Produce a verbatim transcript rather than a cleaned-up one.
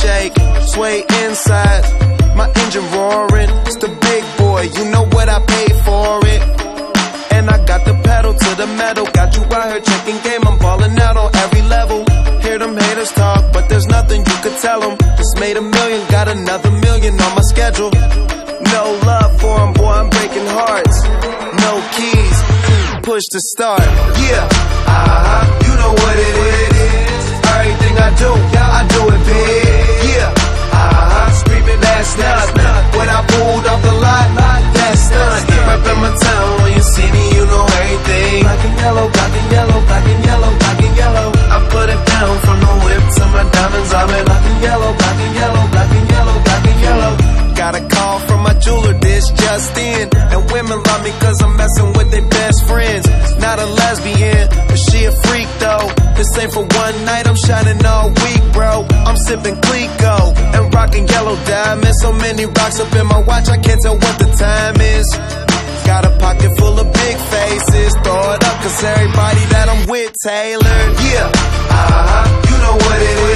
shake, sway inside, my engine roaring. It's the big boy, you know what I paid for it. And I got the pedal to the metal, got you out here checking game, I'm ballin' out on every level. Hear them haters talk, but there's nothing you could tell them. Just made a million, got another million on my schedule. No love for them, boy, I'm breaking hearts. No keys, push to start. Yeah, uh-huh, you know what it is. Everything I do, I do it big. Yeah, uh-huh, screaming that's nothing. When I pulled off the lot, that's nothing. Reppin' my town, when you see me, you know everything. Black and yellow, black and yellow, black and yellow, black and yellow. I put it down from the whip to my diamonds. I'm in black and yellow, black and yellow, black and yellow, black and yellow. Got a call from my jeweler, this just in. And women love me cause I'm messing with their best friends. Not a lesbian, but she a freak though. This ain't for one night, I'm shining all week, bro. I'm sipping Clico and rocking yellow diamonds. So many rocks up in my watch, I can't tell what the time is. Got a pocket full of big faces, throw it up cause everybody that I'm with tailored. Yeah, uh-huh, you know what it is.